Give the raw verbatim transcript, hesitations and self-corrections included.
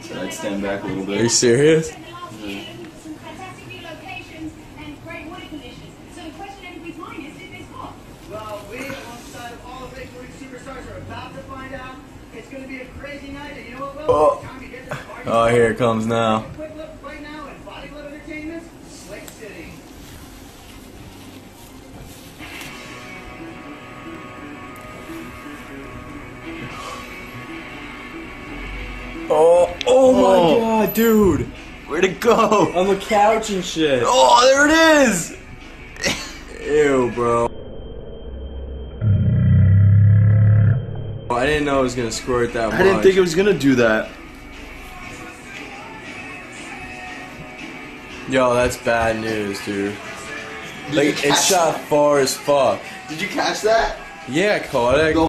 So I'd stand back a little bit. Are you serious? Yeah. Well, we, alongside of all the big movie superstars, are about to find out. It's going to be a crazy night, and you know what, Will? Oh, Time to get this party oh here it comes now. quick look right now at Body Glove Entertainment, Slick City. Oh, oh, Oh. my god, dude! Where'd it go? On the couch and shit. Oh, there it is! Ew, bro. I didn't know it was gonna squirt that much. I didn't think it was gonna do that. Yo, that's bad news, dude. Did Like, you it catch shot far as fuck. Did you catch that? Yeah, I caught it.